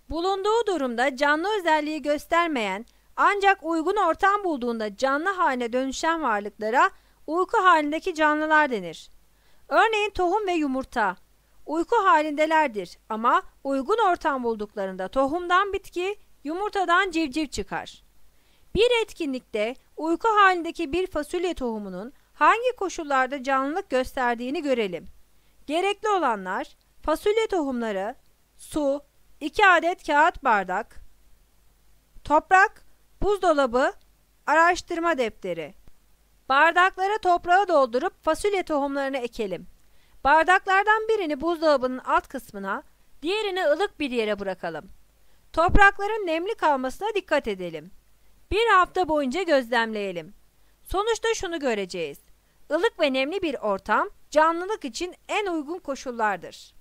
Bulunduğu durumda canlı özelliği göstermeyen ancak uygun ortam bulduğunda canlı haline dönüşen varlıklara uyku halindeki canlılar denir. Örneğin tohum ve yumurta uyku halindelerdir ama uygun ortam bulduklarında tohumdan bitki, yumurtadan civciv çıkar. Bir etkinlikte uyku halindeki bir fasulye tohumunun hangi koşullarda canlılık gösterdiğini görelim. Gerekli olanlar fasulye tohumları, su, 2 adet kağıt bardak, toprak, buzdolabı, araştırma defteri. Bardaklara toprağı doldurup fasulye tohumlarını ekelim. Bardaklardan birini buzdolabının alt kısmına, diğerini ılık bir yere bırakalım. Toprakların nemli kalmasına dikkat edelim. Bir hafta boyunca gözlemleyelim. Sonuçta şunu göreceğiz. Ilık ve nemli bir ortam canlılık için en uygun koşullardır.